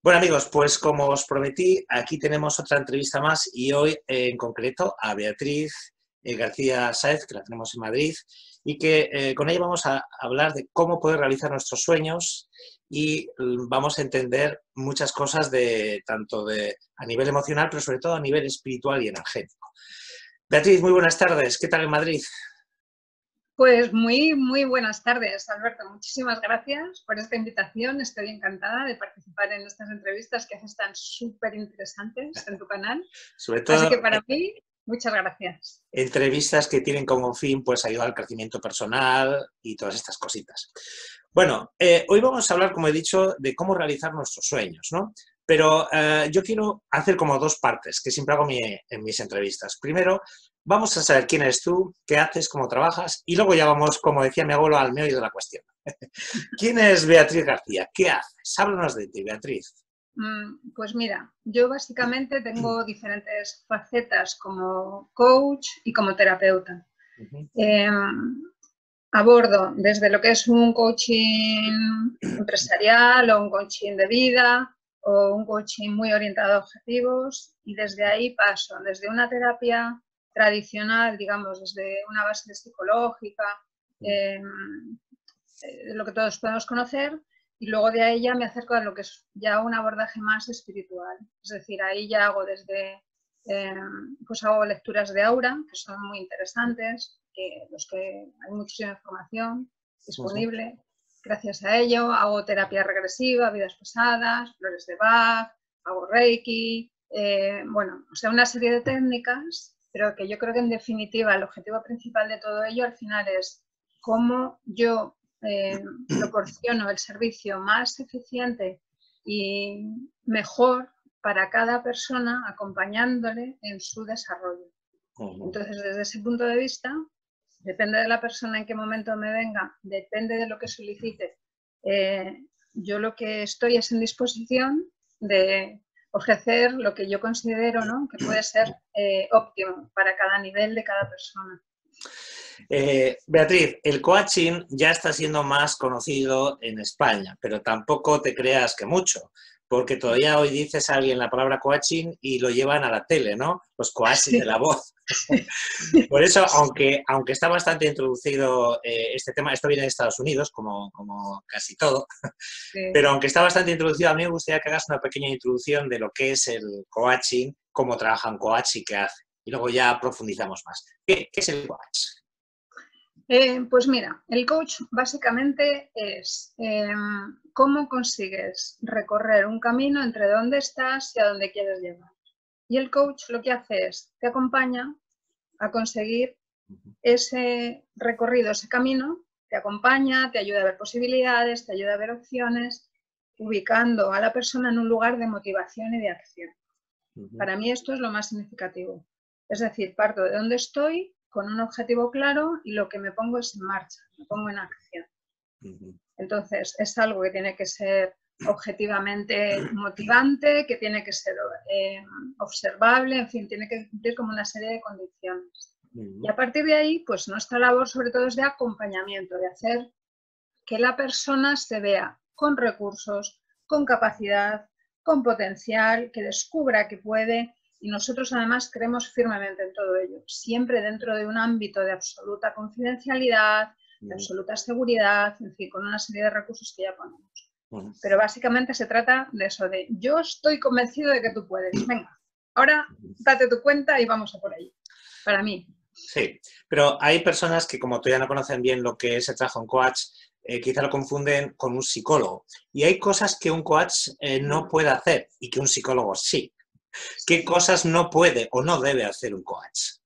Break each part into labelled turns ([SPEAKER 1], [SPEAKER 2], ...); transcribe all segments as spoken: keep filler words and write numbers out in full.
[SPEAKER 1] Bueno amigos, pues como os prometí, aquí tenemos otra entrevista más y hoy eh, en concreto a Beatriz eh, García Sáez, que la tenemos en Madrid, y que eh, con ella vamos a hablar de cómo poder realizar nuestros sueños y vamos a entender muchas cosas de tanto de a nivel emocional, pero sobre todo a nivel espiritual y energético. Beatriz, muy buenas tardes. ¿Qué tal en Madrid?
[SPEAKER 2] Pues muy, muy buenas tardes, Alberto. Muchísimas gracias por esta invitación. Estoy encantada de participar en estas entrevistas que haces tan súper interesantes en tu canal.
[SPEAKER 1] Sobre todo,
[SPEAKER 2] así que para mí, muchas gracias.
[SPEAKER 1] Entrevistas que tienen como fin pues ayudar al crecimiento personal y todas estas cositas. Bueno, eh, hoy vamos a hablar, como he dicho, de cómo realizar nuestros sueños, ¿no? Pero eh, yo quiero hacer como dos partes, que siempre hago mi, en mis entrevistas. Primero, vamos a saber quién eres tú, qué haces, cómo trabajas, y luego ya vamos, como decía mi abuelo, al meollo de la cuestión. ¿Quién es Beatriz García? ¿Qué haces? Háblanos de ti, Beatriz.
[SPEAKER 2] Pues mira, yo básicamente tengo diferentes facetas como coach y como terapeuta. Uh-huh. eh, abordo desde lo que es un coaching empresarial o un coaching de vida o un coaching muy orientado a objetivos, y desde ahí paso desde una terapia tradicional, digamos, desde una base psicológica, eh, lo que todos podemos conocer, y luego de ahí ya me acerco a lo que es ya un abordaje más espiritual. Es decir, ahí ya hago desde, eh, pues hago lecturas de aura, que son muy interesantes, que los que hay muchísima información disponible. Uh-huh. Gracias a ello hago terapia regresiva, vidas pasadas, flores de Bach, hago Reiki, eh, bueno, o sea, una serie de técnicas, pero que yo creo que en definitiva el objetivo principal de todo ello al final es cómo yo Eh, proporciono el servicio más eficiente y mejor para cada persona, acompañándole en su desarrollo. Entonces, desde ese punto de vista, depende de la persona en qué momento me venga, depende de lo que solicite. Eh, yo lo que estoy es en disposición de ofrecer lo que yo considero, ¿no?, que puede ser eh, óptimo para cada nivel de cada persona.
[SPEAKER 1] Eh, Beatriz, el coaching ya está siendo más conocido en España, pero tampoco te creas que mucho, porque todavía hoy dices a alguien la palabra coaching y lo llevan a la tele, ¿no? Los coaching sí. de la voz. Por eso, aunque, aunque está bastante introducido eh, este tema, esto viene de Estados Unidos, como, como casi todo, sí. Pero aunque está bastante introducido, a mí me gustaría que hagas una pequeña introducción de lo que es el coaching, cómo trabaja un coach y qué hace. Y luego ya profundizamos más. ¿Qué, qué es el coach?
[SPEAKER 2] Eh, pues mira, el coach básicamente es eh, cómo consigues recorrer un camino entre dónde estás y a dónde quieres llegar. Y el coach lo que hace es, te acompaña a conseguir ese recorrido, ese camino, te acompaña, te ayuda a ver posibilidades, te ayuda a ver opciones, ubicando a la persona en un lugar de motivación y de acción. Uh-huh. Para mí esto es lo más significativo. Es decir, parto de dónde estoy, con un objetivo claro, y lo que me pongo es en marcha, me pongo en acción. Uh-huh. Entonces, es algo que tiene que ser objetivamente motivante, que tiene que ser eh, observable, en fin, tiene que cumplir como una serie de condiciones. Uh-huh. Y a partir de ahí, pues nuestra labor sobre todo es de acompañamiento, de hacer que la persona se vea con recursos, con capacidad, con potencial, que descubra que puede. Y nosotros además creemos firmemente en todo ello, siempre dentro de un ámbito de absoluta confidencialidad, de absoluta seguridad, en fin, con una serie de recursos que ya ponemos. Uh-huh. Pero básicamente se trata de eso, de yo estoy convencido de que tú puedes, venga, ahora date tu cuenta y vamos a por ello, para mí.
[SPEAKER 1] Sí, pero hay personas que como todavía no conocen bien lo que es el trabajo en coach, eh, quizá lo confunden con un psicólogo. Y hay cosas que un coach eh, no puede hacer y que un psicólogo sí. ¿Qué cosas no puede o no debe hacer un coach?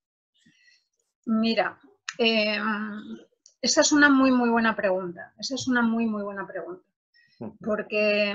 [SPEAKER 2] Mira, eh, esa es una muy, muy buena pregunta. Esa es una muy, muy buena pregunta. Porque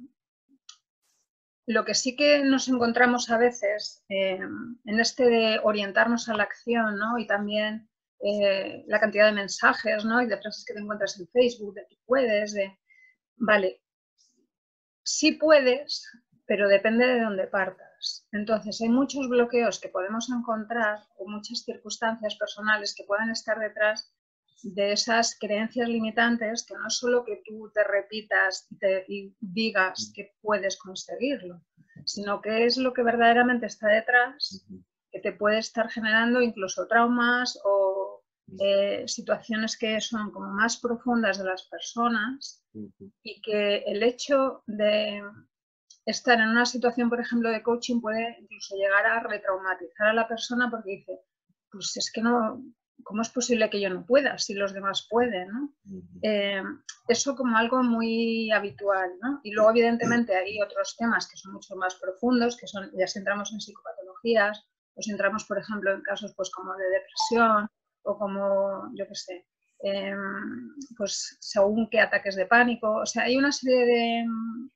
[SPEAKER 2] lo que sí que nos encontramos a veces eh, en este de orientarnos a la acción, ¿no? Y también eh, la cantidad de mensajes, ¿no?, y de frases que te encuentras en Facebook, de que puedes, de... Vale, sí puedes, pero depende de dónde partas. Entonces, hay muchos bloqueos que podemos encontrar o muchas circunstancias personales que pueden estar detrás de esas creencias limitantes, que no es solo que tú te repitas y, te, y digas que puedes conseguirlo, sino que es lo que verdaderamente está detrás, que te puede estar generando incluso traumas o eh, situaciones que son como más profundas de las personas, y que el hecho de estar en una situación, por ejemplo, de coaching puede incluso llegar a retraumatizar a la persona, porque dice, pues es que no, ¿cómo es posible que yo no pueda si los demás pueden, ¿no? Eh, eso como algo muy habitual, ¿no? Y luego, evidentemente, hay otros temas que son mucho más profundos, que son, ya si entramos en psicopatologías, o si entramos, por ejemplo, en casos pues como de depresión, o como, yo qué sé, eh, pues según qué ataques de pánico. O sea, hay una serie de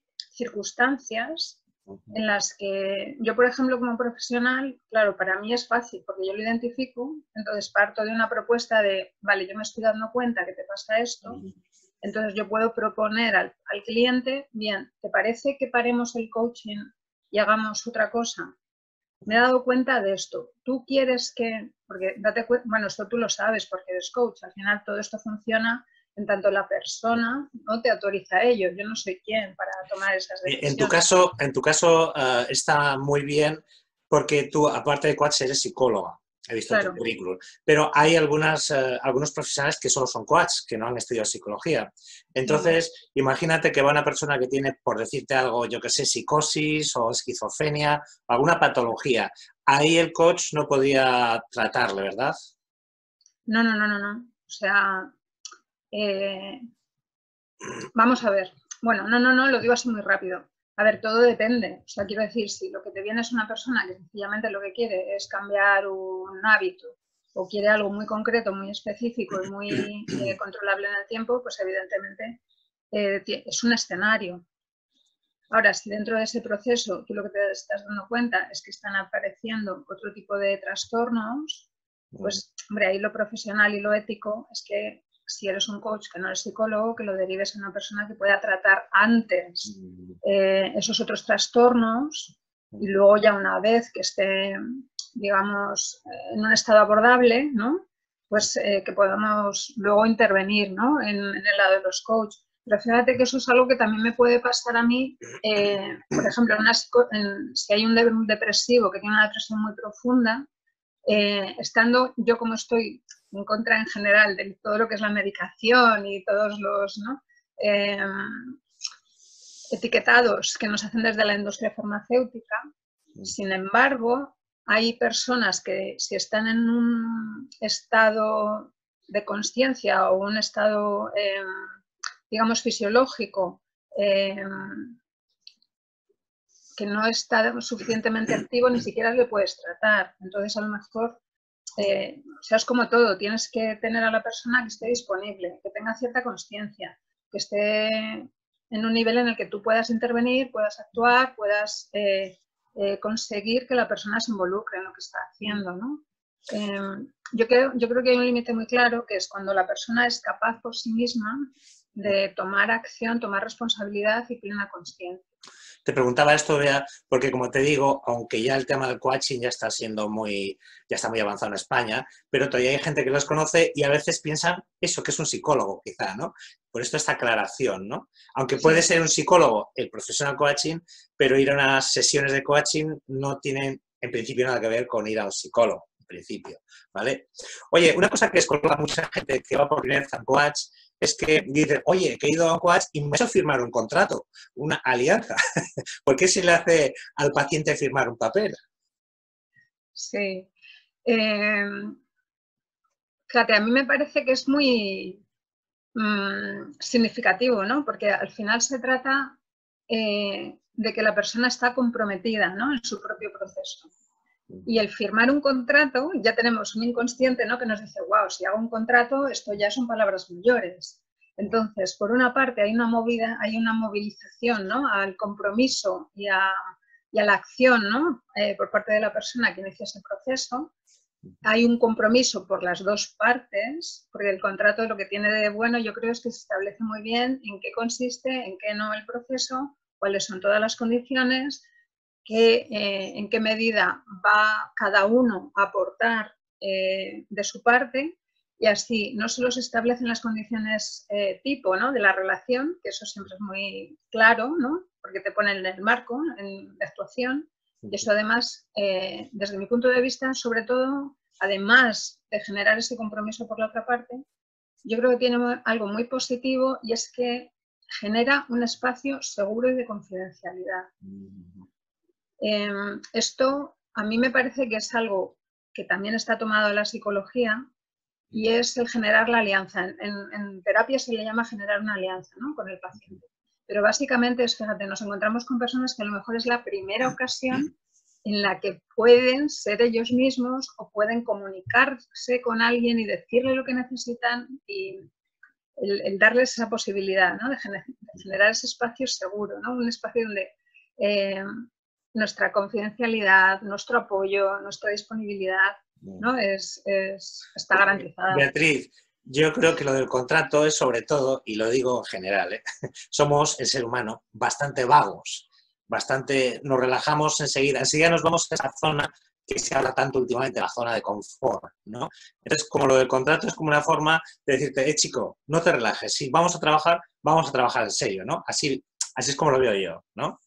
[SPEAKER 2] circunstancias en las que yo, por ejemplo, como profesional, claro, para mí es fácil porque yo lo identifico, entonces parto de una propuesta de, vale, yo me estoy dando cuenta que te pasa esto, entonces yo puedo proponer al, al cliente, bien, ¿te parece que paremos el coaching y hagamos otra cosa? Me he dado cuenta de esto. Tú quieres que, porque date cuenta, bueno, esto tú lo sabes porque eres coach, al final todo esto funciona en tanto la persona no te autoriza a ello. Yo no soy quien para tomar esas decisiones.
[SPEAKER 1] En tu caso, en tu caso uh, está muy bien porque tú, aparte de coach, eres psicóloga. He visto claro. Tu currículum. Pero hay algunas, uh, algunos profesionales que solo son coach, que no han estudiado psicología. Entonces, sí. Imagínate que va una persona que tiene, por decirte algo, yo que sé, psicosis o esquizofrenia, alguna patología. Ahí el coach no podía tratarle, ¿verdad?
[SPEAKER 2] No, no, no, no, no. O sea, eh, vamos a ver. Bueno, no, no, no, lo digo así muy rápido. A ver, todo depende. O sea, quiero decir, si lo que te viene es una persona que sencillamente lo que quiere es cambiar un hábito o quiere algo muy concreto, muy específico y muy eh, controlable en el tiempo, pues evidentemente eh, es un escenario. Ahora, si dentro de ese proceso tú lo que te estás dando cuenta es que están apareciendo otro tipo de trastornos, pues, hombre, ahí lo profesional y lo ético es que si eres un coach que no eres psicólogo, que lo derives a una persona que pueda tratar antes eh, esos otros trastornos y luego ya una vez que esté, digamos, en un estado abordable, ¿no? Pues eh, que podamos luego intervenir, ¿no? en, en el lado de los coaches. Pero fíjate que eso es algo que también me puede pasar a mí, eh, por ejemplo, en una, en, si hay un, de, un depresivo que tiene una depresión muy profunda, eh, estando yo como estoy en contra en general de todo lo que es la medicación y todos los ¿no? eh, etiquetados que nos hacen desde la industria farmacéutica, sin embargo, hay personas que si están en un estado de consciencia o un estado, eh, digamos, fisiológico, eh, que no está suficientemente activo, ni siquiera le puedes tratar. Entonces, a lo mejor, eh, o sea, es como todo, tienes que tener a la persona que esté disponible, que tenga cierta consciencia, que esté en un nivel en el que tú puedas intervenir, puedas actuar, puedas eh, eh, conseguir que la persona se involucre en lo que está haciendo, ¿no? Eh, yo, creo, yo creo que hay un límite muy claro, que es cuando la persona es capaz por sí misma de tomar acción, tomar responsabilidad y plena consciencia.
[SPEAKER 1] Te preguntaba esto, Bea, porque como te digo, aunque ya el tema del coaching ya está siendo muy, ya está muy avanzado en España, pero todavía hay gente que los conoce y a veces piensan eso, que es un psicólogo quizá, ¿no? Por esto esta aclaración, ¿no? Aunque puede ser un psicólogo el profesional coaching, pero ir a unas sesiones de coaching no tienen en principio nada que ver con ir a un psicólogo, en principio, ¿vale? Oye, una cosa que descoloca a mucha gente que va por primera vez a un coach es que dicen, oye, que he ido a un coach y me ha hecho firmar un contrato, una alianza. ¿Por qué se le hace al paciente firmar un papel?
[SPEAKER 2] Sí. Eh, fíjate, a mí me parece que es muy mmm, significativo, ¿no? Porque al final se trata eh, de que la persona está comprometida, ¿no? En su propio proceso. Y el firmar un contrato, ya tenemos un inconsciente, ¿no? Que nos dice, wow, si hago un contrato, esto ya son palabras mayores. Entonces, por una parte hay una movida, hay una movilización, ¿no? Al compromiso y a, y a la acción, ¿no? Eh, por parte de la persona que inicia ese proceso. Hay un compromiso por las dos partes, porque el contrato lo que tiene de bueno, yo creo, es que se establece muy bien en qué consiste, en qué no el proceso, cuáles son todas las condiciones, que, eh, en qué medida va cada uno a aportar eh, de su parte y así no solo se establecen las condiciones eh, tipo, ¿no?, de la relación, que eso siempre es muy claro, ¿no?, porque te ponen en el marco en, de actuación, y eso además, eh, desde mi punto de vista, sobre todo, además de generar ese compromiso por la otra parte, yo creo que tiene algo muy positivo y es que genera un espacio seguro y de confidencialidad. Eh, esto a mí me parece que es algo que también está tomado de la psicología y es el generar la alianza. En, en, en terapia se le llama generar una alianza, ¿no?, con el paciente. Pero básicamente es, fíjate, nos encontramos con personas que a lo mejor es la primera ocasión en la que pueden ser ellos mismos o pueden comunicarse con alguien y decirle lo que necesitan y el, el darles esa posibilidad, ¿no?, de, gener, de generar ese espacio seguro, ¿no?, un espacio donde eh, nuestra confidencialidad, nuestro apoyo, nuestra disponibilidad, ¿no?, es, es, está garantizada.
[SPEAKER 1] Beatriz, yo creo que lo del contrato es sobre todo, y lo digo en general, ¿eh?, somos el ser humano bastante vagos, bastante, nos relajamos enseguida, enseguida nos vamos a esa zona que se habla tanto últimamente, la zona de confort, ¿no? Entonces, como lo del contrato es como una forma de decirte, eh, chico, no te relajes, si vamos a trabajar, vamos a trabajar en serio, ¿no? Así, así es como lo veo yo, ¿no?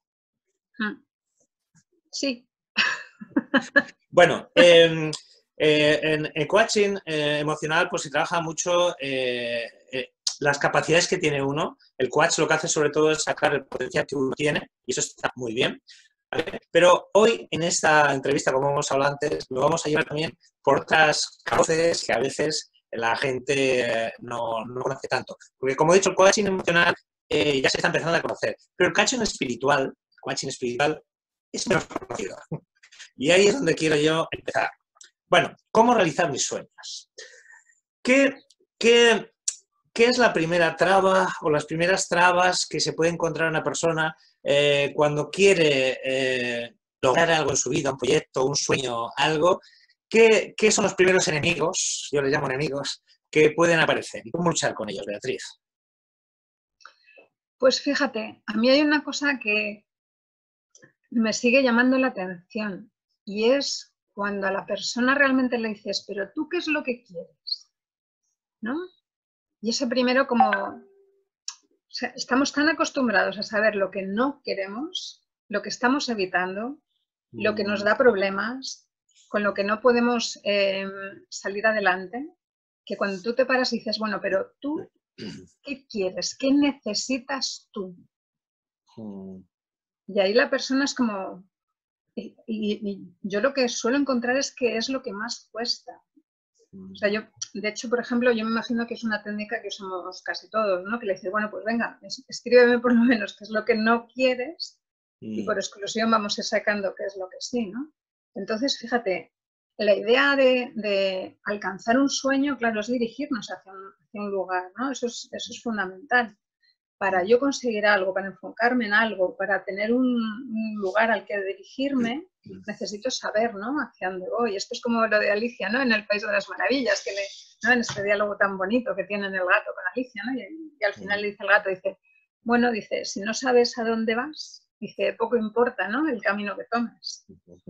[SPEAKER 2] Sí.
[SPEAKER 1] Bueno, eh, eh, en el coaching eh, emocional pues se trabaja mucho eh, eh, las capacidades que tiene uno. El coach lo que hace sobre todo es sacar el potencial que uno tiene y eso está muy bien, ¿vale? Pero hoy en esta entrevista, como hemos hablado antes, lo vamos a llevar también por otras cauces que a veces la gente eh, no, no conoce tanto. Porque como he dicho, el coaching emocional eh, ya se está empezando a conocer, pero el coaching espiritual, el coaching espiritual es menos conocido. Y ahí es donde quiero yo empezar. Bueno, ¿cómo realizar mis sueños? ¿Qué, qué, qué es la primera traba o las primeras trabas que se puede encontrar una persona eh, cuando quiere eh, lograr algo en su vida, un proyecto, un sueño, algo? ¿Qué, ¿Qué son los primeros enemigos, yo les llamo enemigos, que pueden aparecer? ¿Y cómo luchar con ellos, Beatriz?
[SPEAKER 2] Pues fíjate, a mí hay una cosa que me sigue llamando la atención y es cuando a la persona realmente le dices, pero ¿tú qué es lo que quieres? ¿No? Y ese primero como, o sea, estamos tan acostumbrados a saber lo que no queremos, lo que estamos evitando, lo que nos da problemas, con lo que no podemos eh, salir adelante, que cuando tú te paras y dices, bueno, pero tú, ¿qué quieres? ¿Qué necesitas tú? Y ahí la persona es como, y, y, y yo lo que suelo encontrar es que es lo que más cuesta. O sea, yo, de hecho, por ejemplo, yo me imagino que es una técnica que usamos casi todos, ¿no? Que le dices, bueno, pues venga, escríbeme por lo menos qué es lo que no quieres mm. y por exclusión vamos a ir sacando qué es lo que sí, ¿no? Entonces, fíjate, la idea de, de alcanzar un sueño, claro, es dirigirnos hacia un, hacia un lugar, ¿no? Eso es, eso es fundamental. Para yo conseguir algo, para enfocarme en algo, para tener un, un lugar al que dirigirme, necesito saber, ¿no?, hacia dónde voy. Esto es como lo de Alicia, ¿no?, en el País de las Maravillas, que le, ¿no?, en este diálogo tan bonito que tienen el gato con Alicia, ¿no? Y, y al final le dice el gato, dice, bueno, dice, si no sabes a dónde vas, dice, poco importa, ¿no?, el camino que tomes.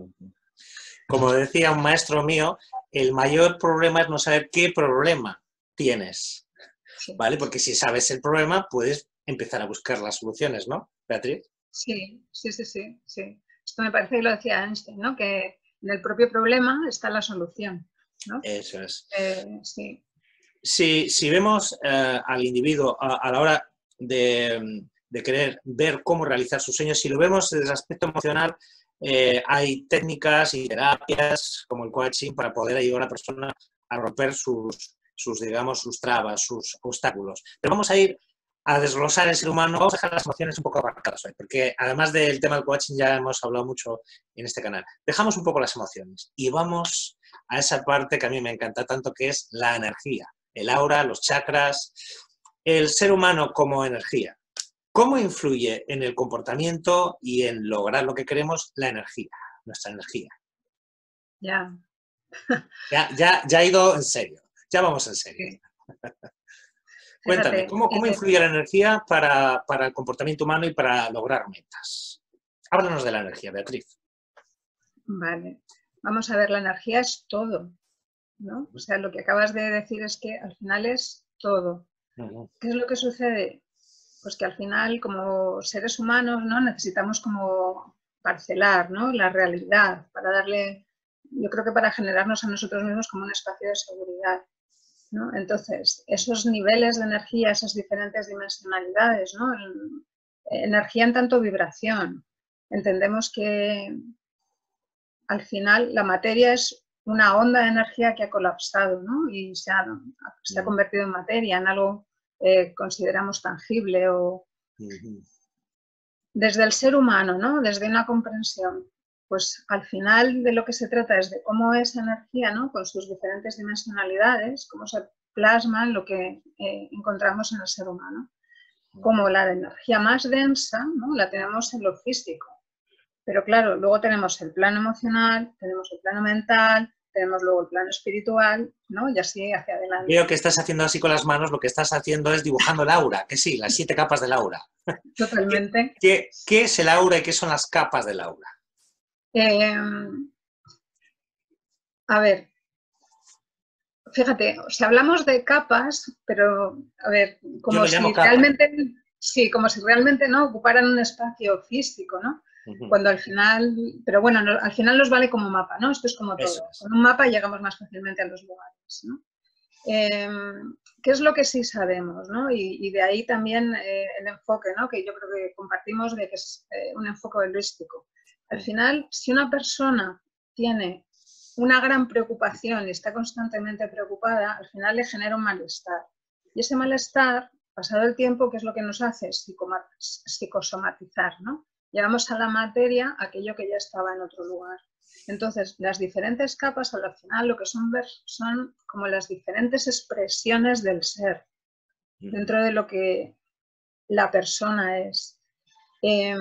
[SPEAKER 1] Como decía un maestro mío, el mayor problema es no saber qué problema tienes, sí. ¿Vale? Porque si sabes el problema, puedes empezar a buscar las soluciones, ¿no, Beatriz?
[SPEAKER 2] Sí, sí, sí, sí, sí. Esto me parece que lo decía Einstein, ¿no? Que en el propio problema está la solución, ¿no?
[SPEAKER 1] Eso es.
[SPEAKER 2] Eh, sí.
[SPEAKER 1] Si, si vemos eh, al individuo a, a la hora de, de querer ver cómo realizar sus sueños, si lo vemos desde el aspecto emocional, eh, hay técnicas y terapias como el coaching para poder ayudar a la persona a romper sus, sus, digamos, sus trabas, sus obstáculos. Pero vamos a ir a desglosar el ser humano, vamos a dejar las emociones un poco aparcadas hoy, porque además del tema del coaching ya hemos hablado mucho en este canal. Dejamos un poco las emociones y vamos a esa parte que a mí me encanta tanto, que es la energía, el aura, los chakras, el ser humano como energía. ¿Cómo influye en el comportamiento y en lograr lo que queremos la energía, nuestra energía?
[SPEAKER 2] Ya.
[SPEAKER 1] Ya, ya, ya he ido en serio, ya vamos en serio.
[SPEAKER 2] Sí.
[SPEAKER 1] Cuéntame,
[SPEAKER 2] Fíjate,
[SPEAKER 1] ¿cómo, cómo influye la energía para, para el comportamiento humano y para lograr metas? Háblanos de la energía, Beatriz.
[SPEAKER 2] Vale. Vamos a ver, la energía es todo. ¿no? O sea, lo que acabas de decir es que al final es todo. Uh-huh. ¿Qué es lo que sucede? Pues que al final, como seres humanos, ¿no? Necesitamos como parcelar, ¿no? La realidad para darle, yo creo que para generarnos a nosotros mismos como un espacio de seguridad, ¿no? Entonces, esos niveles de energía, esas diferentes dimensionalidades, ¿no? El, energía en tanto vibración. Entendemos que al final la materia es una onda de energía que ha colapsado, ¿no? Y se ha, se ha convertido en materia, en algo eh, consideramos tangible o desde el ser humano, ¿no? Desde una comprensión. Pues al final de lo que se trata es de cómo esa energía, ¿no? Con sus diferentes dimensionalidades, cómo se plasma en lo que eh, encontramos en el ser humano. Como la energía más densa, ¿no? La tenemos en lo físico. Pero claro, luego tenemos el plano emocional, tenemos el plano mental, tenemos luego el plano espiritual, ¿no? Y así hacia adelante.
[SPEAKER 1] Veo que estás haciendo así con las manos, lo que estás haciendo es dibujando el aura, que sí, las siete capas del aura.
[SPEAKER 2] Totalmente.
[SPEAKER 1] ¿Qué, qué, qué es el aura y qué son las capas del aura?
[SPEAKER 2] Eh, a ver, fíjate, o sea, hablamos de capas, pero, a ver, como si realmente, sí, como si realmente, ¿no? Ocuparan un espacio físico, ¿no? Uh-huh. Cuando al final, pero bueno, no, al final nos vale como mapa, ¿no? Esto es como todo. Es. Con un mapa llegamos más fácilmente a los lugares, ¿no? Eh, ¿Qué es lo que sí sabemos, ¿no? Y, y de ahí también eh, el enfoque, ¿no? Que yo creo que compartimos de que es eh, un enfoque holístico. Al final, si una persona tiene una gran preocupación y está constantemente preocupada, al final le genera un malestar. Y ese malestar, pasado el tiempo, ¿qué es lo que nos hace? Psicosomatizar, ¿no? Llevamos a la materia aquello que ya estaba en otro lugar. Entonces, las diferentes capas, al final, lo que son, son como las diferentes expresiones del ser, dentro de lo que la persona es. Eh,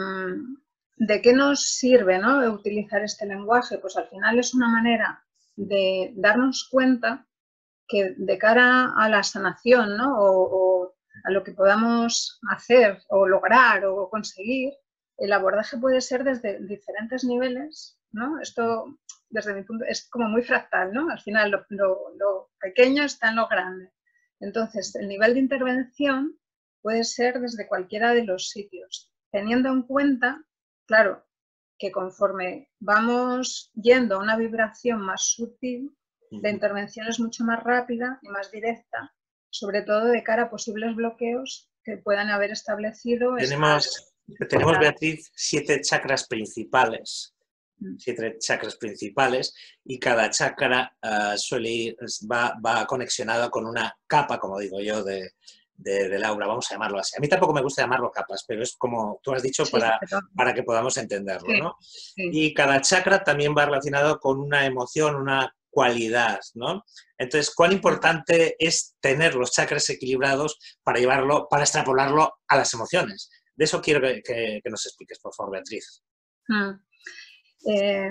[SPEAKER 2] ¿De qué nos sirve, ¿no? utilizar este lenguaje? Pues al final es una manera de darnos cuenta que de cara a la sanación, ¿no? o, o a lo que podamos hacer o lograr o conseguir, el abordaje puede ser desde diferentes niveles, ¿no? Esto, desde mi punto, es como muy fractal, ¿no? Al final lo, lo, lo pequeño está en lo grande. Entonces, el nivel de intervención puede ser desde cualquiera de los sitios, teniendo en cuenta, claro, que conforme vamos yendo a una vibración más sutil, la intervención es mucho más rápida y más directa, sobre todo de cara a posibles bloqueos que puedan haber establecido.
[SPEAKER 1] Tenemos, estas... tenemos Beatriz, siete chakras principales, siete chakras principales, y cada chakra uh, suele ir, va, va conexionado con una capa, como digo yo, de, de, del aura, vamos a llamarlo así. A mí tampoco me gusta llamarlo capas, pero es como tú has dicho, sí, para, para que podamos entenderlo, sí, ¿no? Sí. Y cada chakra también va relacionado con una emoción, una cualidad, ¿no? Entonces, ¿cuán importante es tener los chakras equilibrados para llevarlo, para extrapolarlo a las emociones? De eso quiero que, que, que nos expliques, por favor, Beatriz.
[SPEAKER 2] Hmm. Eh,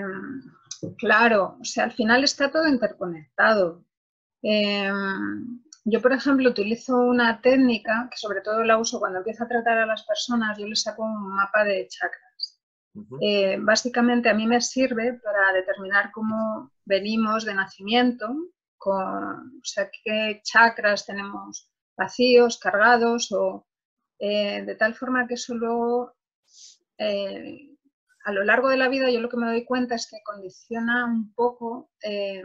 [SPEAKER 2] claro, o sea, al final está todo interconectado. Eh, yo, por ejemplo, utilizo una técnica que sobre todo la uso cuando empiezo a tratar a las personas, yo les saco un mapa de chakras. Uh-huh. Eh, básicamente a mí me sirve para determinar cómo venimos de nacimiento, con, o sea, qué chakras tenemos vacíos, cargados, o eh, de tal forma que eso luego, eh, a lo largo de la vida, yo lo que me doy cuenta es que condiciona un poco eh,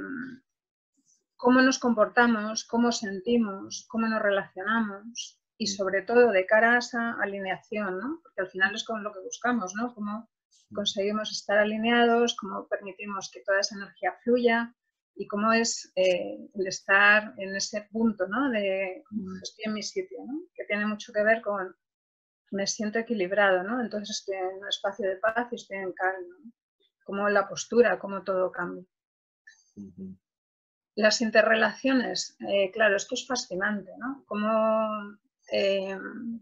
[SPEAKER 2] cómo nos comportamos, cómo sentimos, cómo nos relacionamos y sobre todo de cara a esa alineación, ¿no? Porque al final es con lo que buscamos, ¿no? Cómo conseguimos estar alineados, cómo permitimos que toda esa energía fluya y cómo es eh, el estar en ese punto, ¿no? De estoy en mi sitio, ¿no? Que tiene mucho que ver con me siento equilibrado, ¿no? Entonces estoy en un espacio de paz y estoy en calma, ¿no? Como la postura, cómo todo cambia. Uh-huh. Las interrelaciones, eh, claro, esto es fascinante, ¿no? Como, eh,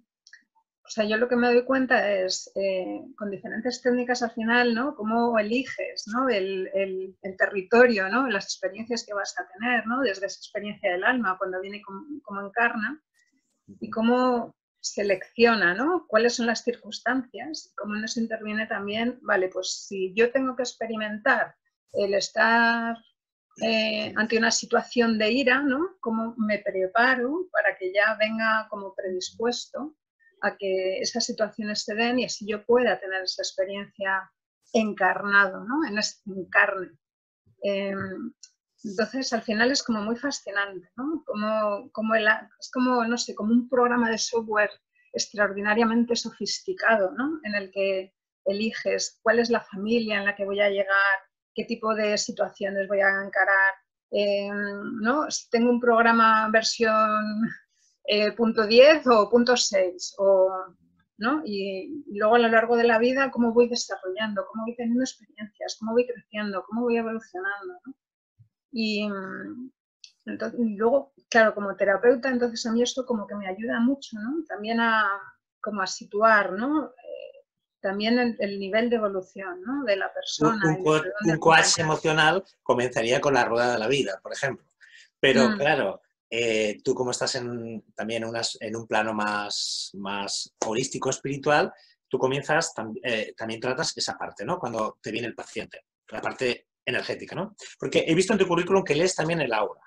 [SPEAKER 2] o sea, yo lo que me doy cuenta es, eh, con diferentes técnicas al final, ¿no? Cómo eliges, ¿no? El, el, el territorio, ¿no? Las experiencias que vas a tener, ¿no? Desde esa experiencia del alma, cuando viene como, como encarna, y cómo selecciona, ¿no? Cuáles son las circunstancias, cómo nos interviene también, vale, pues si yo tengo que experimentar el estar eh, ante una situación de ira, ¿no? ¿Cómo me preparo para que ya venga como predispuesto a que esas situaciones se den y así yo pueda tener esa experiencia encarnado, ¿no? En, este, en carne. Eh, entonces, al final es como muy fascinante, ¿no? Como, como el, es como, no sé, como un programa de software extraordinariamente sofisticado, ¿no? En el que eliges cuál es la familia en la que voy a llegar, qué tipo de situaciones voy a encarar, eh, ¿no? Si tengo un programa versión eh, punto diez o punto seis, o, ¿no? Y, y luego a lo largo de la vida, cómo voy desarrollando, cómo voy teniendo experiencias, cómo voy creciendo, cómo voy evolucionando, ¿no? Y, entonces, y luego, claro, como terapeuta, entonces a mí esto como que me ayuda mucho, ¿no? También a, como a situar, ¿no? Eh, también el, el nivel de evolución, ¿no? De la persona.
[SPEAKER 1] Un,
[SPEAKER 2] Y
[SPEAKER 1] co
[SPEAKER 2] desde dónde
[SPEAKER 1] un coach emocional comenzaría con la rueda de la vida, por ejemplo. Pero
[SPEAKER 2] mm.
[SPEAKER 1] claro, eh, tú como estás en, también unas, en un plano más, más holístico, espiritual, tú comienzas, tam eh, también tratas esa parte, ¿no? Cuando te viene el paciente, la parte energética, ¿no? Porque he visto en tu currículum que lees también el aura.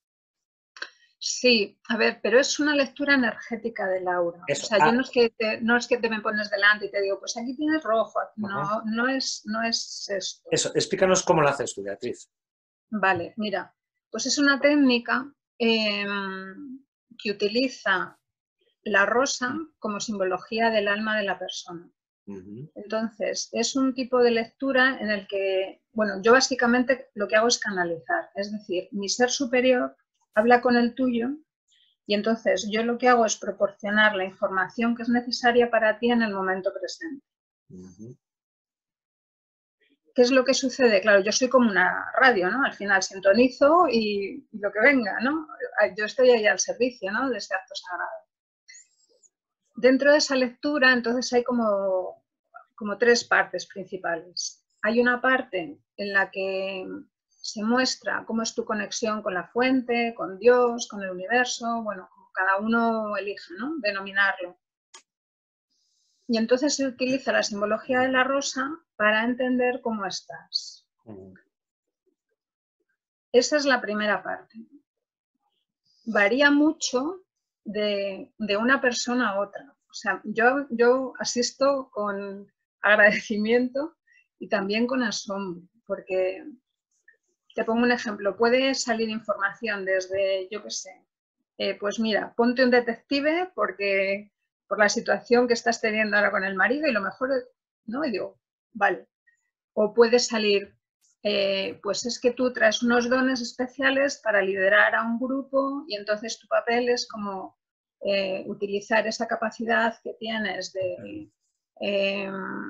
[SPEAKER 2] Sí, a ver, pero es una lectura energética del aura.
[SPEAKER 1] Eso.
[SPEAKER 2] O sea,
[SPEAKER 1] Ah.
[SPEAKER 2] yo no es, que te, no es que te me pones delante y te digo, pues aquí tienes rojo. No,
[SPEAKER 1] Uh-huh.
[SPEAKER 2] no, es, no es esto.
[SPEAKER 1] Eso, explícanos cómo lo haces tú, Beatriz.
[SPEAKER 2] Vale, mira, pues es una técnica eh, que utiliza la rosa como simbología del alma de la persona. Uh-huh. Entonces, es un tipo de lectura en el que, bueno, yo básicamente lo que hago es canalizar, es decir, mi ser superior habla con el tuyo y entonces yo lo que hago es proporcionar la información que es necesaria para ti en el momento presente. Uh-huh. ¿Qué es lo que sucede? Claro, yo soy como una radio, ¿no? Al final sintonizo y, y lo que venga, ¿no? Yo estoy ahí al servicio, ¿no? De ese acto sagrado. Dentro de esa lectura, entonces hay como, como tres partes principales. Hay una parte en la que se muestra cómo es tu conexión con la fuente, con Dios, con el universo, bueno, como cada uno elige, ¿no? Denominarlo. Y entonces se utiliza la simbología de la rosa para entender cómo estás. Esa es la primera parte. Varía mucho de, de una persona a otra. O sea, yo, yo asisto con agradecimiento y también con asombro, porque te pongo un ejemplo, puede salir información desde, yo qué sé, eh, pues mira, ponte un detective porque por la situación que estás teniendo ahora con el marido y lo mejor, ¿no? Y digo, vale. O puede salir, eh, pues es que tú traes unos dones especiales para liderar a un grupo y entonces tu papel es como eh, utilizar esa capacidad que tienes de eh,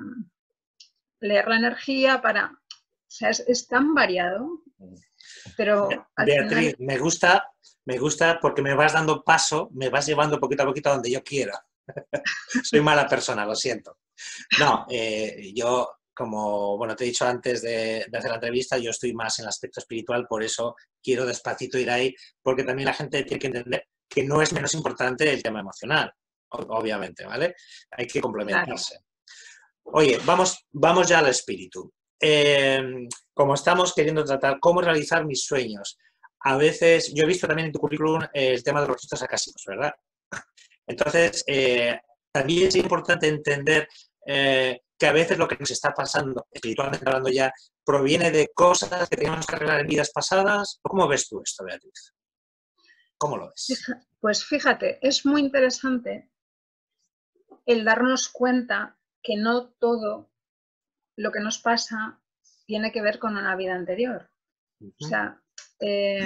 [SPEAKER 2] leer la energía para... O sea, es, es tan variado, pero al
[SPEAKER 1] Beatriz,
[SPEAKER 2] final...
[SPEAKER 1] me gusta, me gusta porque me vas dando paso, me vas llevando poquito a poquito a donde yo quiera. Soy mala persona, lo siento. No, eh, yo, como bueno, te he dicho antes de, de hacer la entrevista, yo estoy más en el aspecto espiritual, por eso quiero despacito ir ahí, porque también la gente tiene que entender que no es menos importante el tema emocional, obviamente, ¿vale? Hay que complementarse. Claro. Oye, vamos, vamos ya al espíritu. Eh, como estamos queriendo tratar cómo realizar mis sueños, a veces, yo he visto también en tu currículum eh, el tema de los registros acásicos, ¿verdad? Entonces, eh, también es importante entender eh, que a veces lo que nos está pasando, espiritualmente hablando ya, proviene de cosas que teníamos que arreglar en vidas pasadas. ¿Cómo ves tú esto, Beatriz? ¿Cómo lo ves?
[SPEAKER 2] Pues fíjate, es muy interesante el darnos cuenta que no todo lo que nos pasa tiene que ver con una vida anterior. Uh-huh. O sea, eh,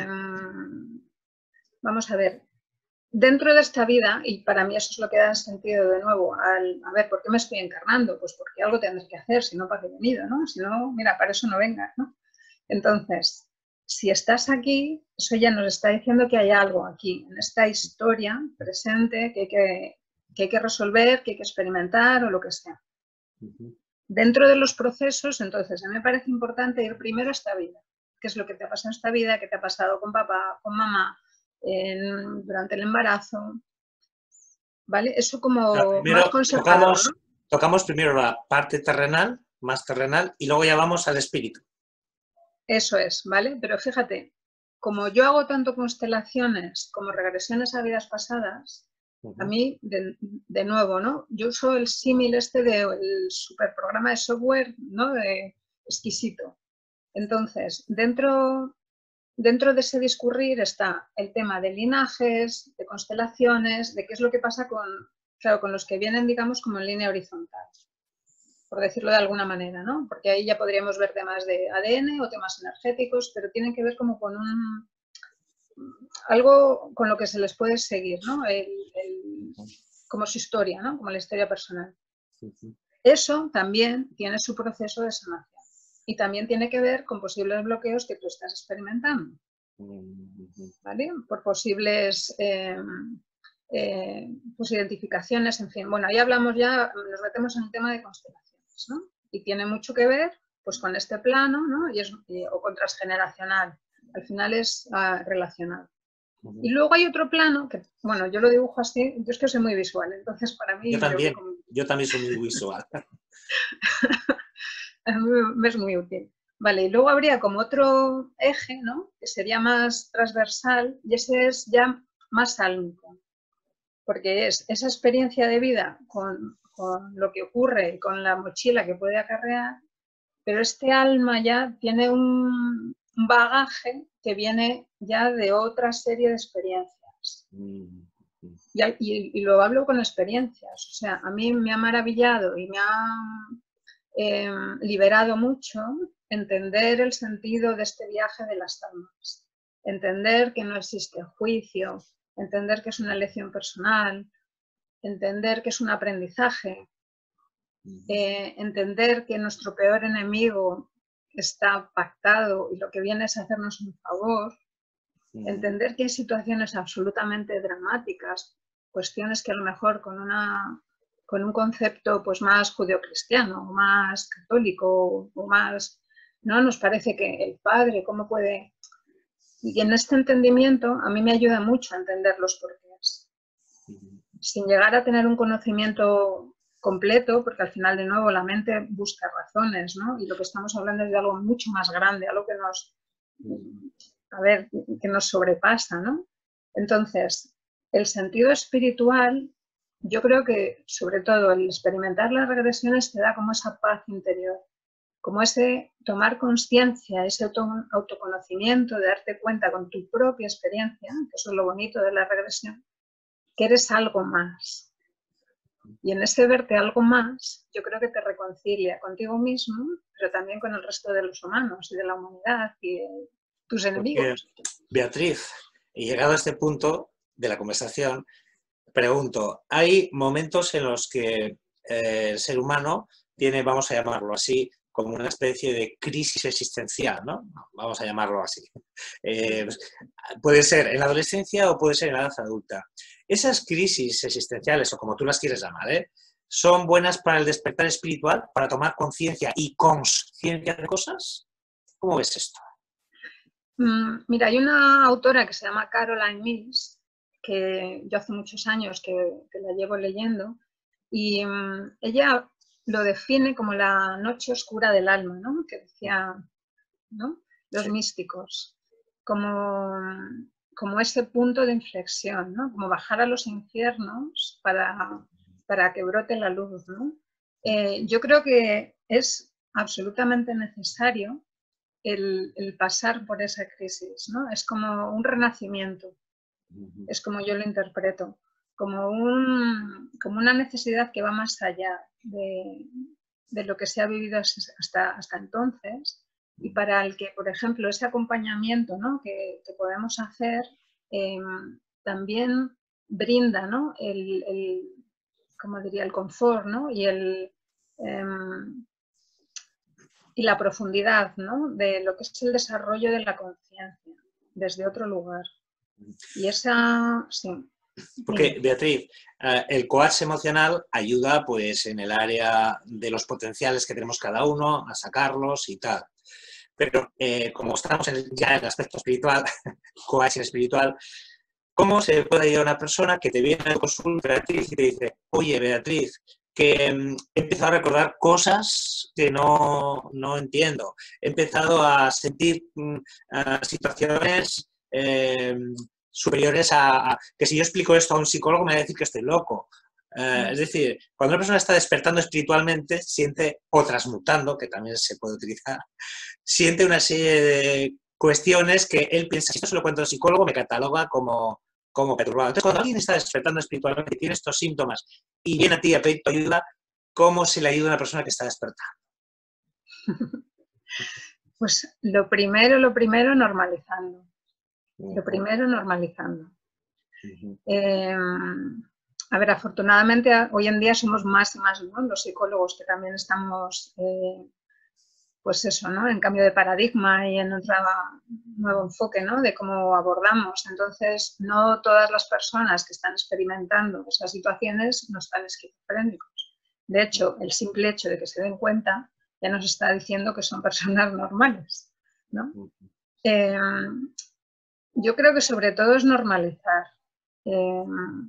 [SPEAKER 2] vamos a ver, dentro de esta vida, y para mí eso es lo que da sentido de nuevo, al, a ver, ¿por qué me estoy encarnando? Pues porque algo tendré que hacer, si no, ¿para qué he venido? ¿No? Si no, mira, para eso no vengas, ¿no? Entonces, si estás aquí, eso ya nos está diciendo que hay algo aquí, en esta historia presente que hay que, que, hay que resolver, que hay que experimentar o lo que sea. Uh-huh. Dentro de los procesos, entonces, a mí me parece importante ir primero a esta vida. ¿Qué es lo que te ha pasado en esta vida? ¿Qué te ha pasado con papá, con mamá, en, durante el embarazo? ¿Vale? Eso como claro, primero más conservador,
[SPEAKER 1] tocamos,
[SPEAKER 2] ¿no?
[SPEAKER 1] Tocamos primero la parte terrenal, más terrenal, y luego ya vamos al espíritu.
[SPEAKER 2] Eso es, ¿vale? Pero fíjate, como yo hago tanto constelaciones como regresiones a vidas pasadas, uh-huh. a mí, de, de nuevo, ¿no? Yo uso el símil este del superprograma de software, ¿no? De exquisito. Entonces, dentro, dentro de ese discurrir está el tema de linajes, de constelaciones, de qué es lo que pasa con, claro, con los que vienen, digamos, como en línea horizontal, por decirlo de alguna manera, ¿no? Porque ahí ya podríamos ver temas de A D N o temas energéticos, pero tienen que ver como con un... algo con lo que se les puede seguir, ¿no? El, el, como su historia, ¿no? Como la historia personal. Eso también tiene su proceso de sanación y también tiene que ver con posibles bloqueos que tú estás experimentando, ¿vale? Por posibles eh, eh, pues identificaciones, en fin. Bueno, ahí hablamos ya, nos metemos en el tema de constelaciones, ¿no? Y tiene mucho que ver pues con este plano, ¿no? Y es, y, o con transgeneracional. Al final es uh, relacionado. Uh-huh. Y luego hay otro plano que, bueno, yo lo dibujo así, yo es que soy muy visual, entonces para mí...
[SPEAKER 1] Yo también,
[SPEAKER 2] yo, como...
[SPEAKER 1] yo también soy muy visual.
[SPEAKER 2] Me es muy útil. Vale, y luego habría como otro eje, ¿no? Que sería más transversal y ese es ya más sálmico, porque es esa experiencia de vida con, con lo que ocurre y con la mochila que puede acarrear, pero este alma ya tiene un, un bagaje que viene ya de otra serie de experiencias. Y, y, y lo hablo con experiencias, o sea, a mí me ha maravillado y me ha eh, liberado mucho entender el sentido de este viaje de las almas, entender que no existe juicio, entender que es una elección personal, entender que es un aprendizaje, eh, entender que nuestro peor enemigo está pactado y lo que viene es hacernos un favor, entender que hay situaciones absolutamente dramáticas, cuestiones que a lo mejor con, una, con un concepto pues, más judeocristiano, más católico o más, ¿no? Nos parece que el padre, ¿cómo puede...? Y en este entendimiento a mí me ayuda mucho a entender los porqués. Sin llegar a tener un conocimiento completo, porque al final, de nuevo, la mente busca razones, ¿no? Y lo que estamos hablando es de algo mucho más grande, algo que nos... a ver, que nos sobrepasa, ¿no? Entonces, el sentido espiritual, yo creo que, sobre todo, el experimentar las regresiones te da como esa paz interior, como ese tomar conciencia, ese auto, autoconocimiento, de darte cuenta con tu propia experiencia, que eso es lo bonito de la regresión, que eres algo más. Y en ese verte algo más, yo creo que te reconcilia contigo mismo, pero también con el resto de los humanos y de la humanidad y de tus enemigos.
[SPEAKER 1] Porque, Beatriz, y llegado a este punto de la conversación, pregunto, hay momentos en los que eh, el ser humano tiene, vamos a llamarlo así, como una especie de crisis existencial, ¿no? Vamos a llamarlo así. Eh, pues, puede ser en la adolescencia o puede ser en la edad adulta. Esas crisis existenciales, o como tú las quieres llamar, ¿eh? ¿son buenas para el despertar espiritual, para tomar conciencia y consciencia de cosas? ¿Cómo ves esto?
[SPEAKER 2] Mm, mira, hay una autora que se llama Caroline Myss, que yo hace muchos años que, que la llevo leyendo, y um, ella lo define como la noche oscura del alma, ¿no? Que decía, ¿no? Los sí. místicos, como, como ese punto de inflexión, ¿no? Como bajar a los infiernos para, para que brote la luz, ¿no? Eh, yo creo que es absolutamente necesario el, el pasar por esa crisis, ¿no? Es como un renacimiento, es como yo lo interpreto. Como, un, como una necesidad que va más allá de, de lo que se ha vivido hasta, hasta entonces, y para el que, por ejemplo, ese acompañamiento, ¿no? que, que podemos hacer eh, también brinda, ¿no? el, el, como diría, el confort, ¿no? y, el, eh, y la profundidad, ¿no? de lo que es el desarrollo de la conciencia desde otro lugar. Y esa, sí.
[SPEAKER 1] Porque, Beatriz, el coach emocional ayuda pues, en el área de los potenciales que tenemos cada uno, a sacarlos y tal. Pero eh, como estamos en, ya en el aspecto espiritual, coaching espiritual, ¿cómo se puede ayudar a una persona que te viene a consulta, Beatriz, y te dice, oye, Beatriz, que mm, he empezado a recordar cosas que no, no entiendo. He empezado a sentir mm, a situaciones eh, superiores a, a... que si yo explico esto a un psicólogo me va a decir que estoy loco. Eh, es decir, cuando una persona está despertando espiritualmente, siente, o transmutando, que también se puede utilizar, siente una serie de cuestiones que él piensa, si esto se lo cuento al psicólogo, me cataloga como, como perturbado. Entonces, cuando alguien está despertando espiritualmente y tiene estos síntomas y viene a ti a pedir tu ayuda, ¿cómo se le ayuda a una persona que está despertando?
[SPEAKER 2] Pues lo primero, lo primero, normalizando. Lo primero, normalizando. Uh-huh. eh, a ver, afortunadamente hoy en día somos más y más, ¿no?, los psicólogos que también estamos, eh, pues eso, ¿no?, en cambio de paradigma y en otro nuevo enfoque, ¿no?, de cómo abordamos. Entonces, no todas las personas que están experimentando esas situaciones no están esquizofrénicos. De hecho, el simple hecho de que se den cuenta ya nos está diciendo que son personas normales, ¿no? Eh, yo creo que sobre todo es normalizar, eh,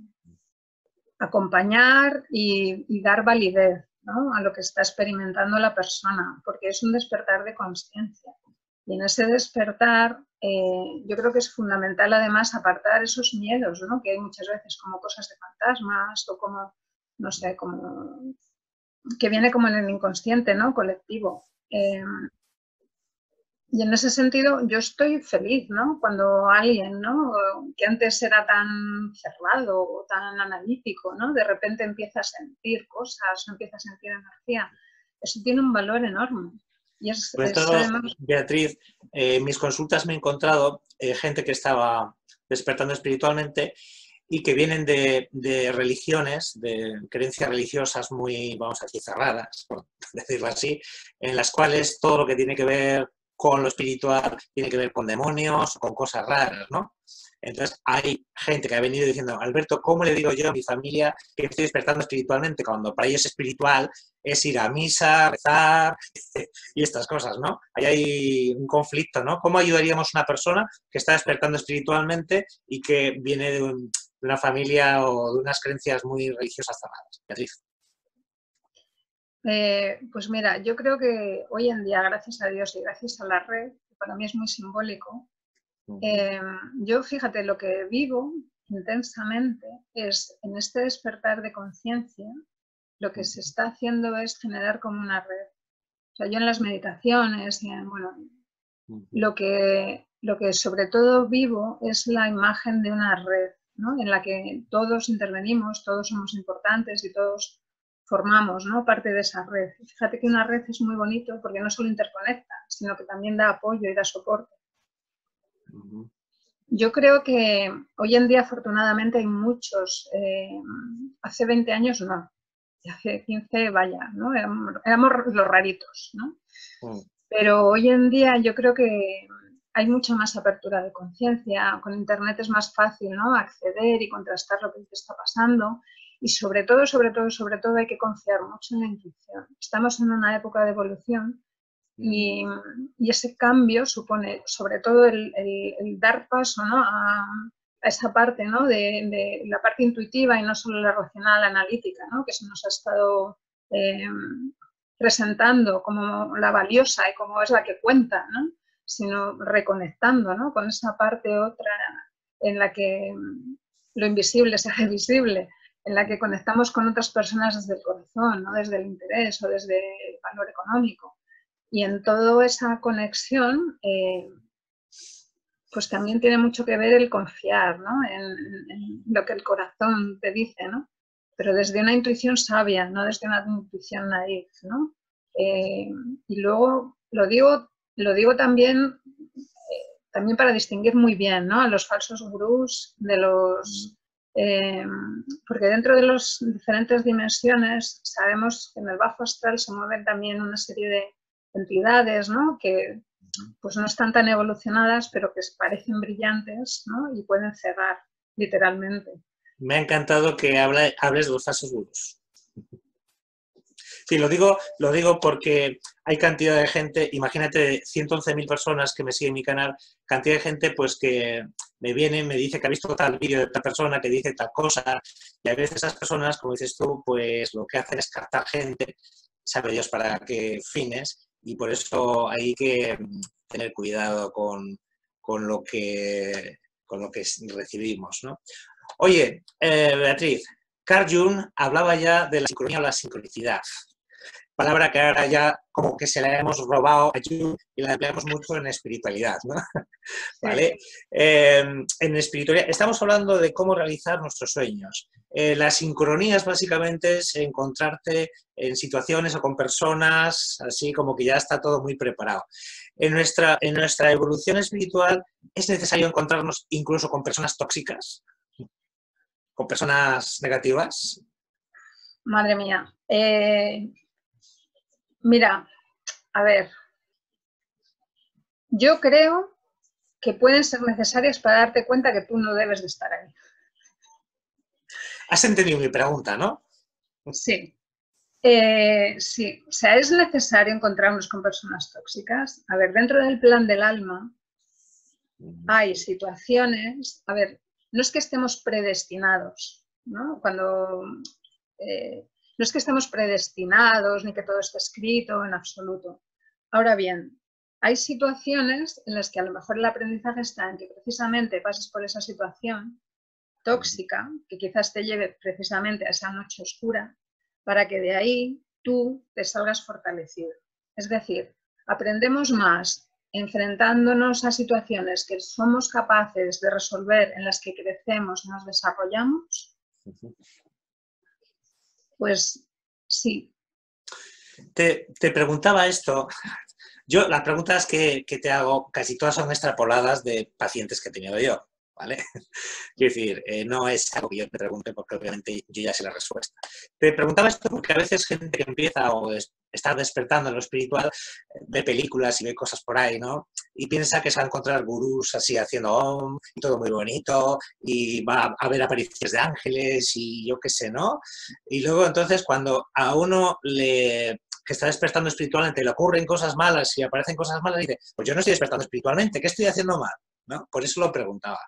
[SPEAKER 2] acompañar y, y dar validez, ¿no?, a lo que está experimentando la persona, porque es un despertar de conciencia. Y en ese despertar eh, yo creo que es fundamental además apartar esos miedos, ¿no?, que hay muchas veces como cosas de fantasmas o como, no sé, como que viene como en el inconsciente, ¿no?, colectivo. Eh, Y en ese sentido yo estoy feliz, ¿no?, cuando alguien, ¿no?, que antes era tan cerrado o tan analítico, ¿no?, de repente empieza a sentir cosas o empieza a sentir energía. Eso tiene un valor enorme. Y es,
[SPEAKER 1] Sobre
[SPEAKER 2] es
[SPEAKER 1] todo,
[SPEAKER 2] además...
[SPEAKER 1] Beatriz, eh, en mis consultas me he encontrado eh, gente que estaba despertando espiritualmente y que vienen de, de religiones, de creencias religiosas muy, vamos a decir, cerradas, por decirlo así, en las cuales todo lo que tiene que ver con lo espiritual tiene que ver con demonios, con cosas raras, ¿no? Entonces hay gente que ha venido diciendo, Alberto, ¿cómo le digo yo a mi familia que estoy despertando espiritualmente? Cuando para ellos espiritual es ir a misa, rezar y estas cosas, ¿no? Ahí hay un conflicto, ¿no? ¿Cómo ayudaríamos a una persona que está despertando espiritualmente y que viene de, un, de una familia o de unas creencias muy religiosas cerradas? Beatriz.
[SPEAKER 2] Eh, pues mira, yo creo que hoy en día, gracias a Dios y gracias a la red, que para mí es muy simbólico, eh, yo, fíjate, lo que vivo intensamente es en este despertar de conciencia, lo que se está haciendo es generar como una red. O sea, yo en las meditaciones, y en, bueno, lo que, lo que sobre todo vivo es la imagen de una red, ¿no?, en la que todos intervenimos, todos somos importantes y todos formamos, ¿no?, parte de esa red. Fíjate que una red es muy bonito porque no solo interconecta, sino que también da apoyo y da soporte. Uh-huh. Yo creo que hoy en día, afortunadamente, hay muchos. Eh, hace veinte años no, y hace quince, vaya, ¿no?, éramos, éramos los raritos, ¿no? Uh-huh. Pero hoy en día yo creo que hay mucha más apertura de conciencia. Con Internet es más fácil, ¿no?, acceder y contrastar lo que te está pasando. Y sobre todo, sobre todo, sobre todo hay que confiar mucho en la intuición. Estamos en una época de evolución y, y ese cambio supone sobre todo el, el, el dar paso, ¿no?, a, a esa parte, ¿no?, de, de la parte intuitiva y no solo la racional analítica, ¿no?, que se nos ha estado eh, presentando como la valiosa y como es la que cuenta, ¿no?, sino reconectando, ¿no?, con esa parte otra en la que lo invisible se hace visible, en la que conectamos con otras personas desde el corazón, ¿no?, desde el interés o desde el valor económico. Y en toda esa conexión, eh, pues también tiene mucho que ver el confiar, ¿no?, en, en lo que el corazón te dice, ¿no?, pero desde una intuición sabia, no desde una intuición naif, ¿no? Eh, y luego lo digo, lo digo también, eh, también para distinguir muy bien, ¿no?, a los falsos gurús de los... Eh, porque dentro de las diferentes dimensiones sabemos que en el bajo astral se mueven también una serie de entidades, ¿no?, que pues no están tan evolucionadas, pero que parecen brillantes, ¿no?, y pueden cegar, literalmente.
[SPEAKER 1] Me ha encantado que hable, hables de los falsos gurús. Sí, lo digo, lo digo porque hay cantidad de gente, imagínate, ciento once mil personas que me siguen en mi canal, cantidad de gente pues que me viene, me dice que ha visto tal vídeo de tal persona que dice tal cosa, y a veces esas personas, como dices tú, pues lo que hacen es captar gente, sabe Dios para qué fines, y por eso hay que tener cuidado con, con, lo, que, con lo que recibimos, ¿no? Oye, eh, Beatriz, Carl Jung hablaba ya de la sincronía o la sincronicidad. Palabra que ahora ya como que se la hemos robado a Jung y la empleamos mucho en espiritualidad, ¿no? Sí. ¿Vale? Eh, en espiritualidad estamos hablando de cómo realizar nuestros sueños. Eh, las sincronías básicamente es encontrarte en situaciones o con personas, así como que ya está todo muy preparado. En nuestra, en nuestra evolución espiritual es necesario encontrarnos incluso con personas tóxicas, con personas negativas.
[SPEAKER 2] Madre mía. Eh... Mira, a ver, yo creo que pueden ser necesarias para darte cuenta que tú no debes de estar ahí.
[SPEAKER 1] Has entendido mi pregunta, ¿no?
[SPEAKER 2] Sí, eh, sí, o sea, es necesario encontrarnos con personas tóxicas. A ver, dentro del plan del alma hay situaciones, a ver, no es que estemos predestinados, ¿no? Cuando... Eh, no es que estemos predestinados ni que todo esté escrito en absoluto. Ahora bien, hay situaciones en las que a lo mejor el aprendizaje está en que precisamente pases por esa situación tóxica, que quizás te lleve precisamente a esa noche oscura, para que de ahí tú te salgas fortalecido. Es decir, aprendemos más enfrentándonos a situaciones que somos capaces de resolver, en las que crecemos y nos desarrollamos. Pues sí.
[SPEAKER 1] Te, te preguntaba esto. Yo, las preguntas que, que te hago, casi todas son extrapoladas de pacientes que he tenido yo, ¿vale? Quiero decir, eh, no es algo que yo te pregunte porque obviamente yo ya sé la respuesta. Te preguntaba esto porque a veces gente que empieza o es, está despertando en lo espiritual ve películas y ve cosas por ahí, ¿no? Y piensa que se va a encontrar gurús así haciendo om y todo muy bonito y va a ver apariciones de ángeles y yo qué sé, ¿no? Y luego entonces cuando a uno le... que está despertando espiritualmente, le ocurren cosas malas y aparecen cosas malas, dice, pues yo no estoy despertando espiritualmente, ¿qué estoy haciendo mal? ¿No? Por eso lo preguntaba.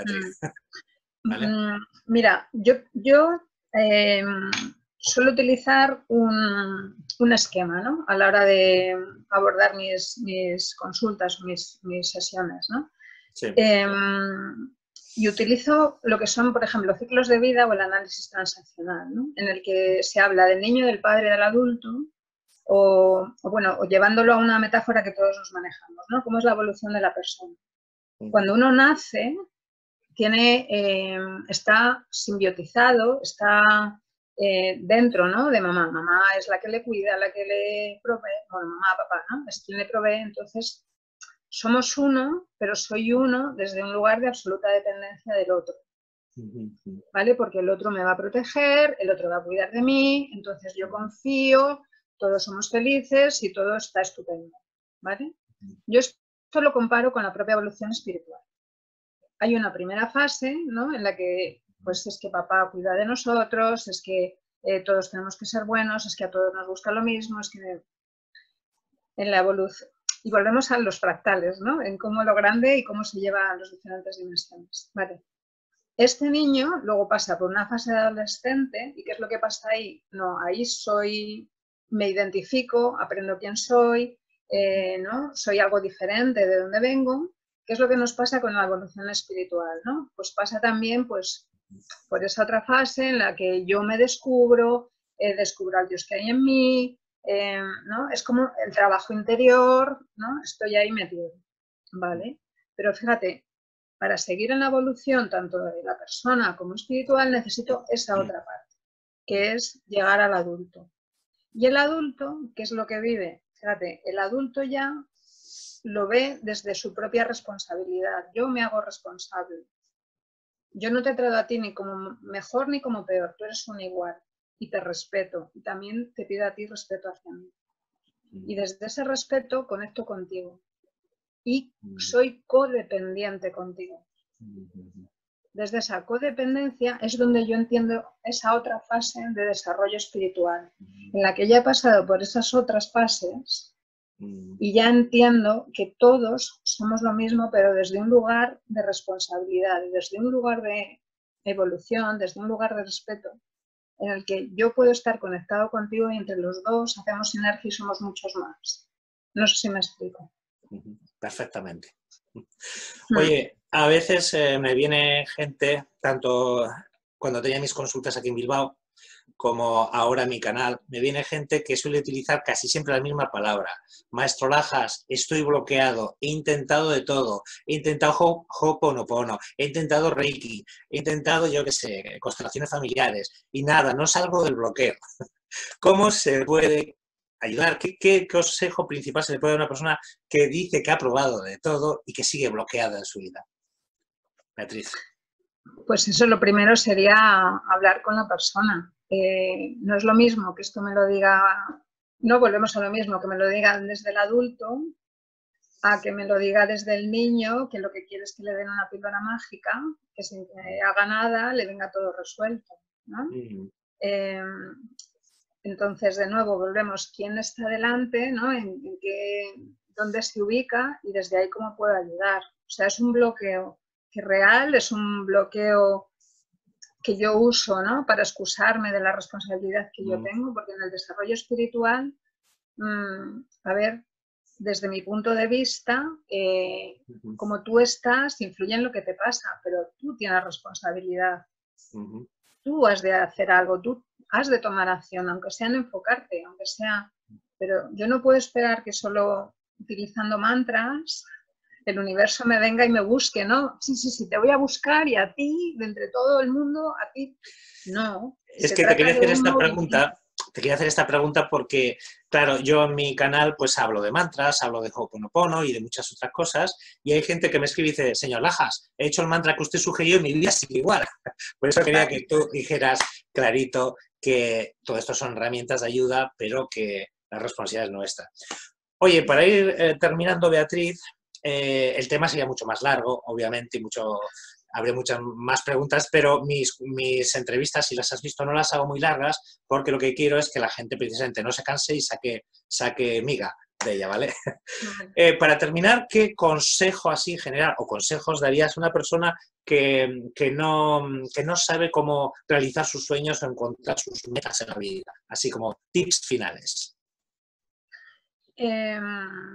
[SPEAKER 2] Mm. ¿Vale? Mira, yo, yo eh, suelo utilizar un, un esquema, ¿no? A la hora de abordar mis, mis consultas, mis, mis sesiones, ¿no?
[SPEAKER 1] Sí.
[SPEAKER 2] Eh, y utilizo lo que son, por ejemplo, ciclos de vida o el análisis transaccional, ¿no? En el que se habla del niño, del padre, del adulto, o, o bueno, o llevándolo a una metáfora que todos nos manejamos, ¿no? ¿Cómo es la evolución de la persona? Cuando uno nace, tiene, eh, está simbiotizado, está eh, dentro, ¿no? De mamá. Mamá es la que le cuida, la que le provee, bueno, mamá, papá, ¿no? Es quien le provee, entonces somos uno, pero soy uno desde un lugar de absoluta dependencia del otro, ¿vale? Porque el otro me va a proteger, el otro va a cuidar de mí, entonces yo confío, todos somos felices y todo está estupendo, ¿vale? Yo esto lo comparo con la propia evolución espiritual. Hay una primera fase, ¿no? En la que, pues, es que papá cuida de nosotros, es que eh, todos tenemos que ser buenos, es que a todos nos gusta lo mismo, es que en la evolución... Y volvemos a los fractales, ¿no? En cómo lo grande y cómo se lleva a las diferentes dimensiones. Vale. Este niño luego pasa por una fase de adolescente, ¿y qué es lo que pasa ahí? No, ahí soy, me identifico, aprendo quién soy, eh, ¿no? Soy algo diferente de donde vengo. ¿Qué es lo que nos pasa con la evolución espiritual, ¿no? Pues pasa también, pues, por esa otra fase en la que yo me descubro, eh, descubro al Dios que hay en mí, eh, ¿no? Es como el trabajo interior, ¿no? Estoy ahí metido, ¿vale? Pero fíjate, para seguir en la evolución tanto de la persona como espiritual necesito esa otra parte, que es llegar al adulto. Y el adulto, ¿qué es lo que vive? Fíjate, el adulto ya lo ve desde su propia responsabilidad. Yo me hago responsable. Yo no te trato a ti ni como mejor ni como peor, tú eres un igual y te respeto y también te pido a ti respeto hacia mí. Y desde ese respeto conecto contigo y soy codependiente contigo. Desde esa codependencia es donde yo entiendo esa otra fase de desarrollo espiritual, en la que ya he pasado por esas otras fases Y ya entiendo que todos somos lo mismo, pero desde un lugar de responsabilidad, desde un lugar de evolución, desde un lugar de respeto, en el que yo puedo estar conectado contigo y entre los dos hacemos sinergia y somos muchos más. No sé si me explico.
[SPEAKER 1] Perfectamente. Oye, a veces eh, me viene gente, tanto cuando tenía mis consultas aquí en Bilbao, como ahora en mi canal, me viene gente que suele utilizar casi siempre la misma palabra. Maestro Lajas, estoy bloqueado, he intentado de todo, he intentado Ho'oponopono, he intentado Reiki, he intentado, yo qué sé, constelaciones familiares, y nada, no salgo del bloqueo. ¿Cómo se puede ayudar? ¿Qué, qué consejo principal se le puede dar a una persona que dice que ha probado de todo y que sigue bloqueada en su vida? Beatriz.
[SPEAKER 2] Pues eso, lo primero sería hablar con la persona. Eh, no es lo mismo que esto me lo diga, no volvemos a lo mismo, que me lo digan desde el adulto a que me lo diga desde el niño, que lo que quiere es que le den una píldora mágica, que sin que haga nada le venga todo resuelto, ¿no? Mm. Eh, entonces, de nuevo, volvemos, ¿quién está delante? ¿No? ¿En, en qué, dónde se ubica? Y desde ahí, ¿cómo puedo ayudar? O sea, es un bloqueo que real, es un bloqueo que yo uso, ¿no? Para excusarme de la responsabilidad que yo tengo, porque en el desarrollo espiritual, mmm, a ver, desde mi punto de vista, eh, como tú estás, influye en lo que te pasa, pero tú tienes responsabilidad. Uh-huh. Tú has de hacer algo, tú has de tomar acción, aunque sea en enfocarte, aunque sea... Pero yo no puedo esperar que solo utilizando mantras el universo me venga y me busque, ¿no? Sí, sí, sí, te voy a buscar y a ti, de entre todo el mundo, a ti. No.
[SPEAKER 1] Es que te quería hacer esta pregunta, te quería hacer esta pregunta porque, claro, yo en mi canal pues hablo de mantras, hablo de Ho'oponopono y de muchas otras cosas, y hay gente que me escribe y dice, señor Lajas, he hecho el mantra que usted sugirió y mi vida sigue igual. Por eso quería que tú dijeras clarito que todo esto son herramientas de ayuda, pero que la responsabilidad es nuestra. Oye, para ir eh, terminando, Beatriz, eh, el tema sería mucho más largo, obviamente, y mucho... Habré muchas más preguntas, pero mis, mis entrevistas, si las has visto, no las hago muy largas, porque lo que quiero es que la gente precisamente no se canse y saque, saque miga de ella, ¿vale? Uh-huh. eh, para terminar, ¿qué consejo así general o consejos darías a una persona que, que, no, que no sabe cómo realizar sus sueños o encontrar sus metas en la vida? Así como tips finales.
[SPEAKER 2] Eh...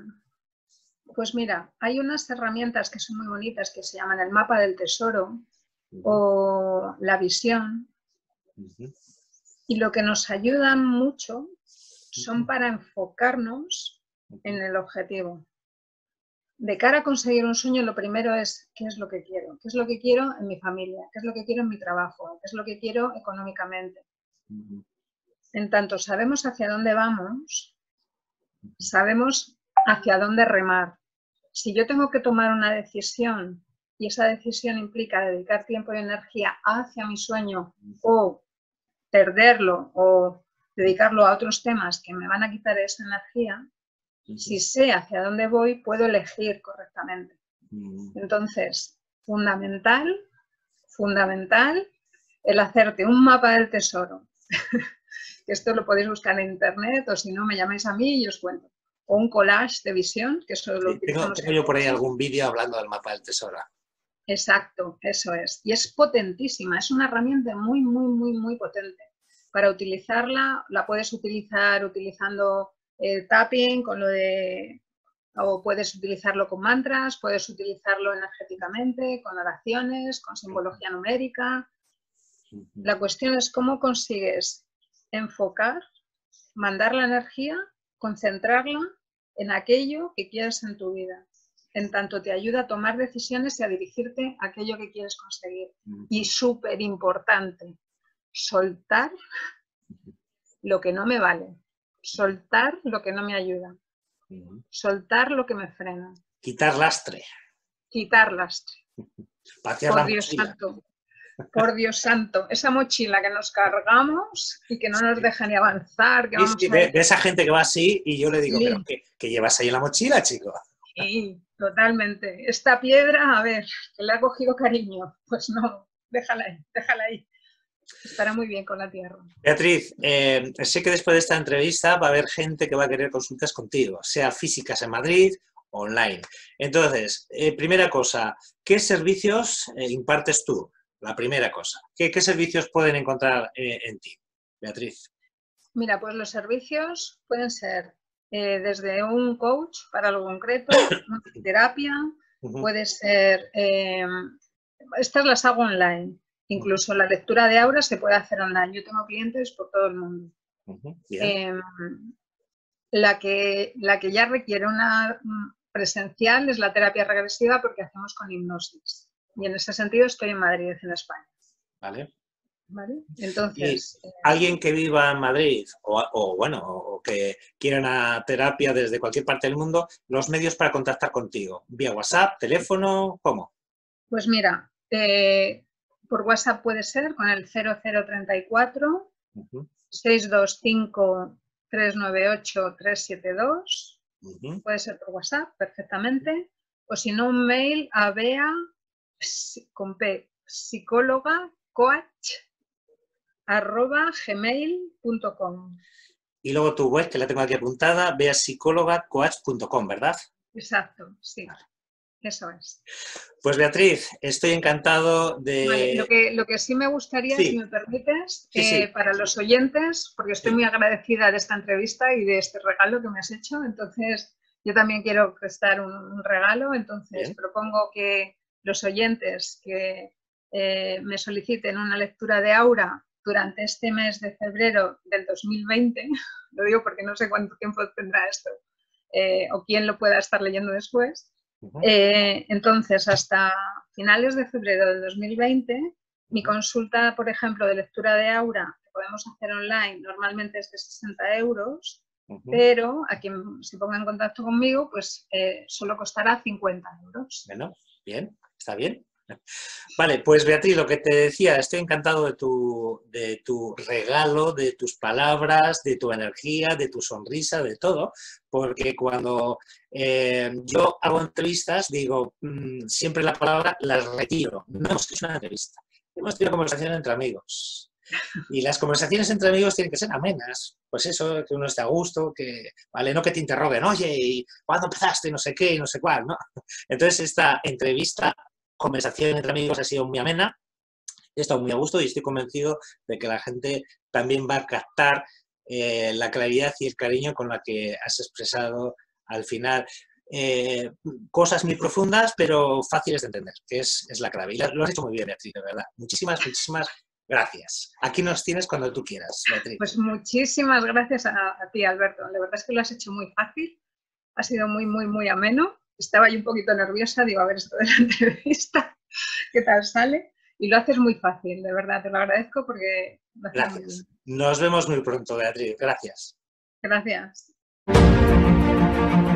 [SPEAKER 2] Pues mira, hay unas herramientas que son muy bonitas que se llaman el mapa del tesoro uh-huh. o la visión uh-huh. y lo que nos ayudan mucho son uh-huh. para enfocarnos uh-huh. en el objetivo. De cara a conseguir un sueño, lo primero es ¿qué es lo que quiero? ¿Qué es lo que quiero en mi familia? ¿Qué es lo que quiero en mi trabajo? ¿Qué es lo que quiero económicamente? Uh-huh. En tanto sabemos hacia dónde vamos, sabemos hacia dónde remar. Si yo tengo que tomar una decisión y esa decisión implica dedicar tiempo y energía hacia mi sueño o perderlo o dedicarlo a otros temas que me van a quitar esa energía, si sé hacia dónde voy, puedo elegir correctamente. Entonces, fundamental, fundamental el hacerte un mapa del tesoro. Esto lo podéis buscar en internet o si no me llamáis a mí y os cuento. O un collage de visión, que eso lo
[SPEAKER 1] sí, tengo, tengo yo por ahí algún vídeo hablando del mapa del tesoro.
[SPEAKER 2] Exacto, eso es. Y es potentísima, es una herramienta muy, muy, muy, muy potente. Para utilizarla, la puedes utilizar utilizando eh, tapping, con lo de, o puedes utilizarlo con mantras, puedes utilizarlo energéticamente, con oraciones, con simbología numérica. La cuestión es cómo consigues enfocar, mandar la energía, concentrarla en aquello que quieres en tu vida. En tanto te ayuda a tomar decisiones y a dirigirte a aquello que quieres conseguir. Y súper importante, soltar lo que no me vale, soltar lo que no me ayuda, soltar lo que me frena.
[SPEAKER 1] Quitar lastre.
[SPEAKER 2] Quitar lastre.
[SPEAKER 1] Pasear
[SPEAKER 2] Por
[SPEAKER 1] la
[SPEAKER 2] Dios
[SPEAKER 1] mochila.
[SPEAKER 2] santo. Por Dios santo, esa mochila que nos cargamos y que no nos deja ni avanzar. Que
[SPEAKER 1] sí,
[SPEAKER 2] vamos
[SPEAKER 1] sí,
[SPEAKER 2] a
[SPEAKER 1] de, de esa gente que va así y yo le digo,
[SPEAKER 2] sí.
[SPEAKER 1] ¿pero qué, qué llevas ahí en la mochila, chico?
[SPEAKER 2] Sí, totalmente. Esta piedra, a ver, que le ha cogido cariño. Pues no, déjala ahí, déjala ahí. estará muy bien con la tierra.
[SPEAKER 1] Beatriz, eh, sé que después de esta entrevista va a haber gente que va a querer consultas contigo, sea físicas en Madrid o online. Entonces, eh, primera cosa, ¿qué servicios eh, impartes tú? La primera cosa. ¿Qué, qué servicios pueden encontrar eh, en ti, Beatriz?
[SPEAKER 2] Mira, pues los servicios pueden ser eh, desde un coach para algo concreto, una terapia, uh-huh. Puede ser... Eh, estas las hago online. Incluso la lectura de aura se puede hacer online. Yo tengo clientes por todo el mundo. Uh-huh. eh, la, que, la que ya requiere una presencial es la terapia regresiva porque hacemos con hipnosis. Y en ese sentido estoy en Madrid, en España.
[SPEAKER 1] Vale.
[SPEAKER 2] ¿Vale? Entonces,
[SPEAKER 1] y alguien que viva en Madrid o, o bueno, o que quiera una terapia desde cualquier parte del mundo, los medios para contactar contigo, vía WhatsApp, teléfono, ¿cómo?
[SPEAKER 2] Pues mira, eh, por WhatsApp puede ser con el cero cero treinta y cuatro, uh-huh. seis dos cinco, tres nueve ocho, tres siete dos, uh-huh. Puede ser por WhatsApp perfectamente, o si no un mail a Bea con P, psicóloga, coach, arroba gmail punto com.
[SPEAKER 1] Y luego tu web, que la tengo aquí apuntada, bea psicóloga coach punto com, ¿verdad?
[SPEAKER 2] Exacto, sí. Vale. Eso es.
[SPEAKER 1] Pues Beatriz, estoy encantado de...
[SPEAKER 2] Vale, lo, que, lo que sí me gustaría, sí. si me permites, sí, sí. Eh, para los oyentes, porque estoy sí. muy agradecida de esta entrevista y de este regalo que me has hecho, entonces yo también quiero prestar un, un regalo, entonces Bien. propongo que los oyentes que eh, me soliciten una lectura de aura durante este mes de febrero del dos mil veinte, lo digo porque no sé cuánto tiempo tendrá esto, eh, o quién lo pueda estar leyendo después, uh-huh. eh, entonces hasta finales de febrero del dos mil veinte, uh-huh. mi consulta, por ejemplo, de lectura de aura, que podemos hacer online, normalmente es de sesenta euros, uh-huh. pero a quien se ponga en contacto conmigo, pues eh, solo costará cincuenta euros.
[SPEAKER 1] Bueno, bien, está bien. Vale, pues Beatriz, lo que te decía, estoy encantado de tu, de tu regalo, de tus palabras, de tu energía, de tu sonrisa, de todo, porque cuando eh, yo hago entrevistas, digo, mmm, siempre la palabra la retiro. No hemos hecho una entrevista, hemos tenido conversaciones entre amigos. Y las conversaciones entre amigos tienen que ser amenas, pues eso, que uno esté a gusto, que, vale, no que te interroguen, oye, ¿y cuándo empezaste? No sé qué, no sé cuál, ¿no? Entonces esta entrevista, conversación entre amigos ha sido muy amena, he estado muy a gusto y estoy convencido de que la gente también va a captar eh, la claridad y el cariño con la que has expresado al final eh, cosas muy profundas pero fáciles de entender, que es, es la clave. Y lo has hecho muy bien, Beatriz, de verdad. Muchísimas, muchísimas gracias. Aquí nos tienes cuando tú quieras, Beatriz.
[SPEAKER 2] Pues muchísimas gracias a, a ti, Alberto. La verdad es que lo has hecho muy fácil, ha sido muy, muy, muy ameno. Estaba yo un poquito nerviosa, digo, a ver esto de la entrevista, ¿qué tal sale? Y lo haces muy fácil, de verdad, te lo agradezco porque lo haces
[SPEAKER 1] Gracias.
[SPEAKER 2] Muy bien.
[SPEAKER 1] Nos vemos muy pronto, Beatriz. Gracias.
[SPEAKER 2] Gracias.